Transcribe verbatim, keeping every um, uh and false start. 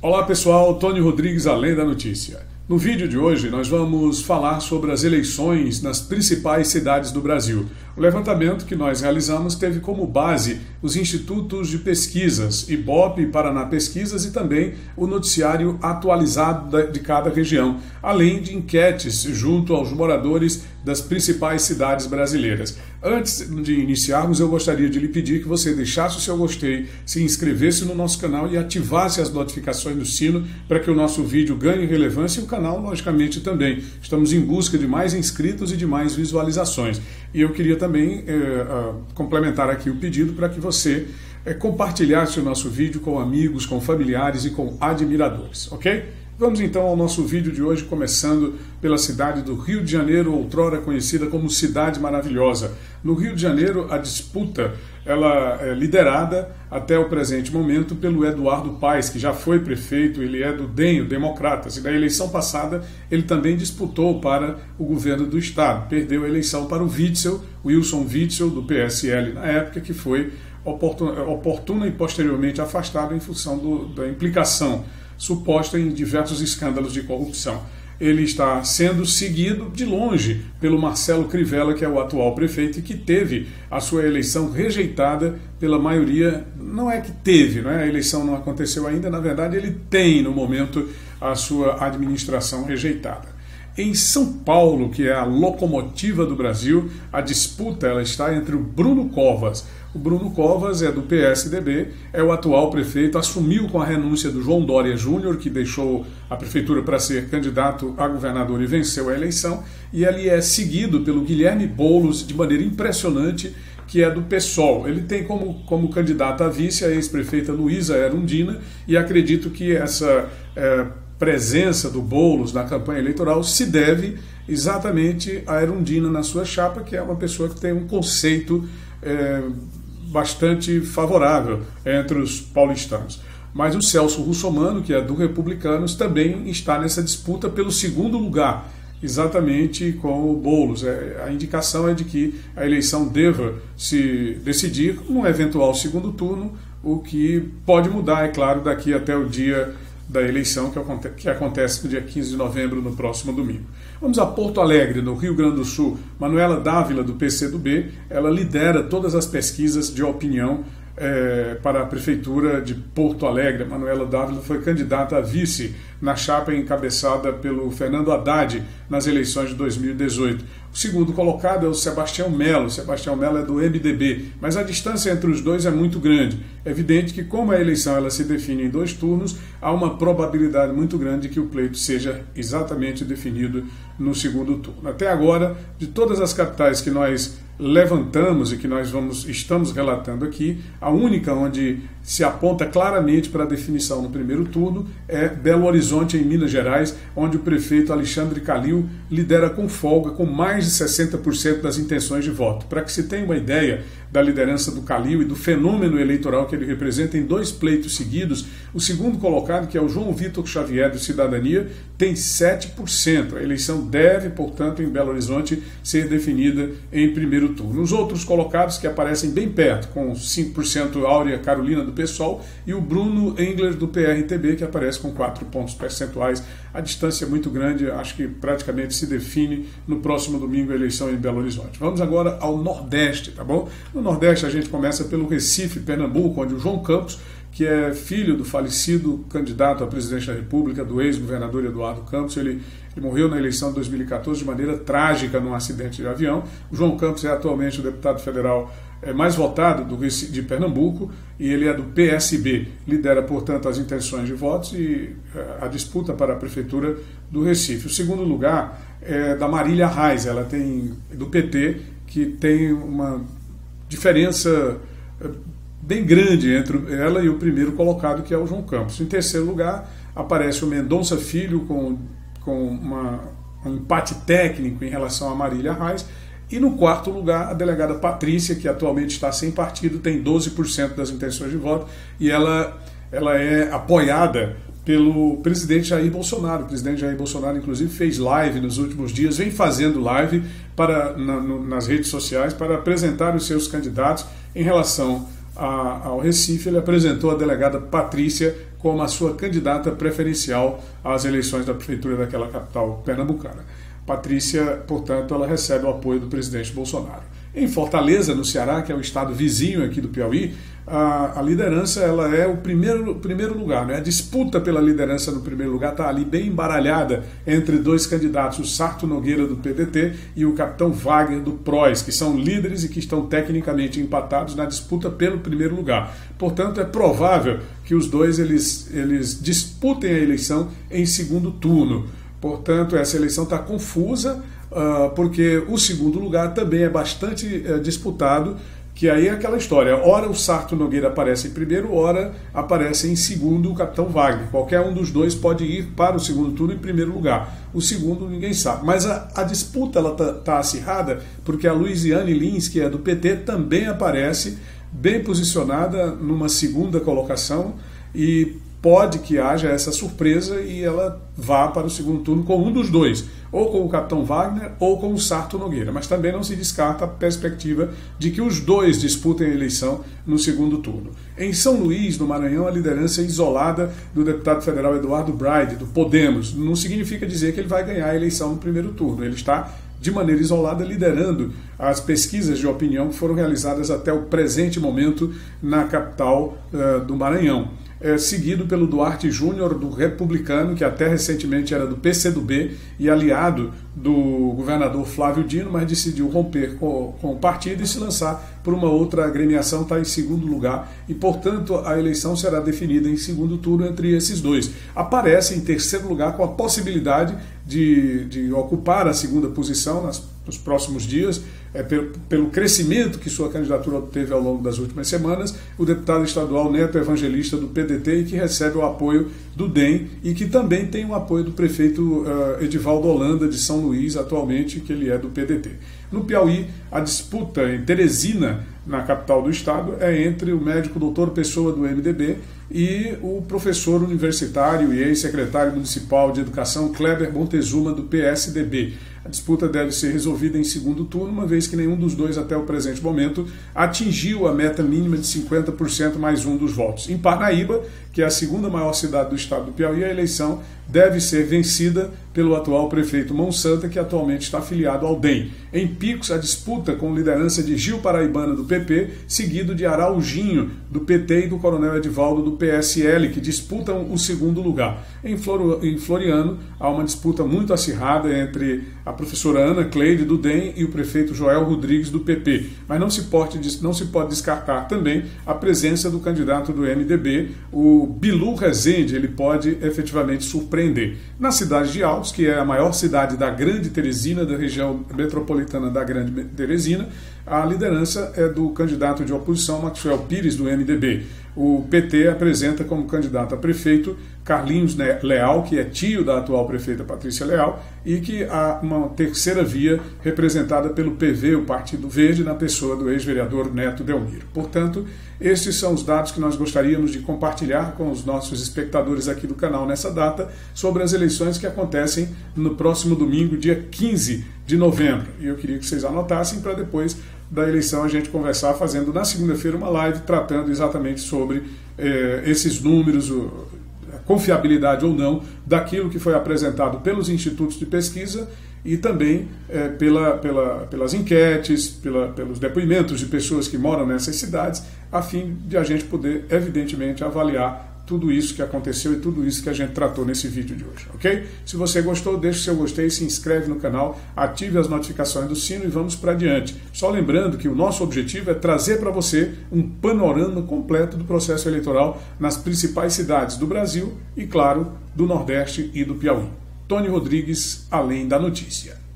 Olá pessoal, Tony Rodrigues, Além da Notícia. No vídeo de hoje nós vamos falar sobre as eleições nas principais cidades do Brasil. O levantamento que nós realizamos teve como base os institutos de pesquisas, Ibope, Paraná Pesquisas e também o noticiário atualizado de cada região, além de enquetes junto aos moradores das principais cidades brasileiras. Antes de iniciarmos, eu gostaria de lhe pedir que você deixasse o seu gostei, se inscrevesse no nosso canal e ativasse as notificações do sino para que o nosso vídeo ganhe relevância e o canal, logicamente, também. Estamos em busca de mais inscritos e de mais visualizações. E eu queria também é, uh, complementar aqui o pedido para que você é, compartilhasse o nosso vídeo com amigos, com familiares e com admiradores, ok? Vamos então ao nosso vídeo de hoje, começando pela cidade do Rio de Janeiro, outrora conhecida como Cidade Maravilhosa. No Rio de Janeiro, a disputa ela é liderada até o presente momento pelo Eduardo Paes, que já foi prefeito, ele é do D E M, Democratas, e na eleição passada ele também disputou para o governo do estado. Perdeu a eleição para o Witzel, Wilson Witzel, do P S L na época, que foi oportuna, oportuna e posteriormente afastado em função do, da implicação suposta em diversos escândalos de corrupção. Ele está sendo seguido de longe pelo Marcelo Crivella, que é o atual prefeito e que teve a sua eleição rejeitada pela maioria. Não é que teve, não é? A eleição não aconteceu ainda, na verdade ele tem no momento a sua administração rejeitada. Em São Paulo, que é a locomotiva do Brasil, a disputa ela está entre o Bruno Covas. O Bruno Covas é do P S D B, é o atual prefeito, assumiu com a renúncia do João Dória Júnior, que deixou a prefeitura para ser candidato a governador e venceu a eleição, e ele é seguido pelo Guilherme Boulos de maneira impressionante, que é do PSOL. Ele tem como, como candidata a vice a ex-prefeita Luísa Erundina, e acredito que essa é, presença do Boulos na campanha eleitoral se deve exatamente a Erundina na sua chapa, que é uma pessoa que tem um conceito é, bastante favorável entre os paulistanos. Mas o Celso Russomano, que é do Republicanos, também está nessa disputa pelo segundo lugar, exatamente com o Boulos. É, a indicação é de que a eleição deva se decidir num eventual segundo turno, o que pode mudar, é claro, daqui até o dia da eleição, que acontece, que acontece no dia quinze de novembro, no próximo domingo. Vamos a Porto Alegre, no Rio Grande do Sul. Manuela Dávila, do P C do B, ela lidera todas as pesquisas de opinião é, para a Prefeitura de Porto Alegre. Manuela Dávila foi candidata a vice na chapa encabeçada pelo Fernando Haddad nas eleições de dois mil e dezoito. O segundo colocado é o Sebastião Melo. Sebastião Melo é do M D B, mas a distância entre os dois é muito grande. É evidente que, como a eleição ela se define em dois turnos, há uma probabilidade muito grande de que o pleito seja exatamente definido no segundo turno. Até agora, de todas as capitais que nós levantamos e que nós vamos, estamos relatando aqui, a única onde se aponta claramente para a definição no primeiro turno é Belo Horizonte, em Minas Gerais, onde o prefeito Alexandre Calil lidera com folga, com mais de sessenta por cento das intenções de voto. Para que se tenha uma ideia da liderança do Calil e do fenômeno eleitoral que ele representa em dois pleitos seguidos, o segundo colocado, que é o João Vitor Xavier, do Cidadania, tem sete por cento. A eleição deve, portanto, em Belo Horizonte, ser definida em primeiro turno. Os outros colocados, que aparecem bem perto, com cinco por cento, Áurea Carolina, do PSOL, e o Bruno Engler, do P R T B, que aparece com quatro pontos percentuais. A distância é muito grande, acho que praticamente se define no próximo domingo a eleição em Belo Horizonte. Vamos agora ao Nordeste, tá bom? No Nordeste a gente começa pelo Recife, Pernambuco, onde o João Campos, que é filho do falecido candidato à presidência da República, do ex-governador Eduardo Campos, ele, ele morreu na eleição de dois mil e quatorze de maneira trágica num acidente de avião. O João Campos é atualmente o deputado federal é, mais votado do Recife, de Pernambuco, e ele é do P S B. Lidera, portanto, as intenções de votos e a disputa para a prefeitura do Recife. O segundo lugar é da Marília Reis, ela tem do P T, que tem uma diferença bem grande entre ela e o primeiro colocado, que é o João Campos. Em terceiro lugar, aparece o Mendonça Filho, com, com uma, um empate técnico em relação a Marília Reis. E no quarto lugar, a delegada Patrícia, que atualmente está sem partido, tem doze por cento das intenções de voto, e ela, ela é apoiada pelo presidente Jair Bolsonaro. O presidente Jair Bolsonaro, inclusive, fez live nos últimos dias, vem fazendo live para, na, no, nas redes sociais para apresentar os seus candidatos em relação a, ao Recife. Ele apresentou a delegada Patrícia como a sua candidata preferencial às eleições da prefeitura daquela capital pernambucana. Patrícia, portanto, ela recebe o apoio do presidente Bolsonaro. Em Fortaleza, no Ceará, que é o estado vizinho aqui do Piauí, a, a liderança ela é o primeiro, primeiro lugar, né? A disputa pela liderança no primeiro lugar está ali bem embaralhada entre dois candidatos, o Sarto Nogueira do P D T e o capitão Wagner do P R O S, que são líderes e que estão tecnicamente empatados na disputa pelo primeiro lugar. Portanto, é provável que os dois eles, eles disputem a eleição em segundo turno. Portanto, essa eleição está confusa, uh, porque o segundo lugar também é bastante uh, disputado, que aí é aquela história. Ora o Sarto Nogueira aparece em primeiro, ora aparece em segundo o capitão Wagner. Qualquer um dos dois pode ir para o segundo turno em primeiro lugar. O segundo ninguém sabe. Mas a, a disputa está tá acirrada, porque a Luiziane Lins, que é do P T, também aparece bem posicionada numa segunda colocação e pode que haja essa surpresa e ela vá para o segundo turno com um dos dois, ou com o capitão Wagner ou com o Sarto Nogueira, mas também não se descarta a perspectiva de que os dois disputem a eleição no segundo turno. Em São Luís, no Maranhão, a liderança é isolada do deputado federal Eduardo Braide, do Podemos. Não significa dizer que ele vai ganhar a eleição no primeiro turno, ele está de maneira isolada liderando as pesquisas de opinião que foram realizadas até o presente momento na capital uh, do Maranhão. É, seguido pelo Duarte Júnior, do Republicano, que até recentemente era do P C do B e aliado do governador Flávio Dino, mas decidiu romper com, com o partido e se lançar por uma outra agremiação, está em segundo lugar, e portanto a eleição será definida em segundo turno entre esses dois. Aparece em terceiro lugar com a possibilidade de, de ocupar a segunda posição nas, nos próximos dias, é, pelo, pelo crescimento que sua candidatura obteve ao longo das últimas semanas, o deputado estadual Neto Evangelista do P D T, e que recebe o apoio do D E M e que também tem o apoio do prefeito uh, Edivaldo Holanda de São Luís, atualmente, que ele é do P D T. No Piauí, a disputa em Teresina, na capital do estado, é entre o médico doutor Pessoa do M D B e o professor universitário e ex-secretário municipal de educação Kleber Montezuma do P S D B. A disputa deve ser resolvida em segundo turno, uma vez que nenhum dos dois até o presente momento atingiu a meta mínima de cinquenta por cento mais um dos votos. Em Parnaíba, que é a segunda maior cidade do estado do Piauí, a eleição deve ser vencida pelo atual prefeito Monsanta, que atualmente está afiliado ao D E M. Em Picos, a disputa com liderança de Gil Paraibana do P P, seguido de Araujinho do P T e do coronel Edivaldo do P S L, que disputam o segundo lugar. Em Floriano, há uma disputa muito acirrada entre a professora Ana Cleide do D E M e o prefeito Joel Rodrigues do P P, mas não se pode, não se pode descartar também a presença do candidato do M D B, o Bilu Rezende. Ele pode efetivamente surpreender. Na cidade de Altos, que é a maior cidade da Grande Teresina, da região metropolitana da Grande Teresina, a liderança é do candidato de oposição Maxwell Pires, do M D B. O P T apresenta como candidato a prefeito Carlinhos Leal, que é tio da atual prefeita Patrícia Leal, e que há uma terceira via representada pelo P V, o Partido Verde, na pessoa do ex-vereador Neto Delmiro. Portanto, estes são os dados que nós gostaríamos de compartilhar com os nossos espectadores aqui do canal nessa data, sobre as eleições que acontecem no próximo domingo, dia quinze de novembro. E eu queria que vocês anotassem para depois da eleição a gente conversar, fazendo na segunda-feira uma live tratando exatamente sobre eh, esses números, o, a confiabilidade ou não daquilo que foi apresentado pelos institutos de pesquisa e também eh, pela, pela, pelas enquetes, pela, pelos depoimentos de pessoas que moram nessas cidades, a fim de a gente poder, evidentemente, avaliar tudo isso que aconteceu e tudo isso que a gente tratou nesse vídeo de hoje, ok? Se você gostou, deixe seu gostei, se inscreve no canal, ative as notificações do sino e vamos para adiante. Só lembrando que o nosso objetivo é trazer para você um panorama completo do processo eleitoral nas principais cidades do Brasil e, claro, do Nordeste e do Piauí. Tony Rodrigues, Além da Notícia.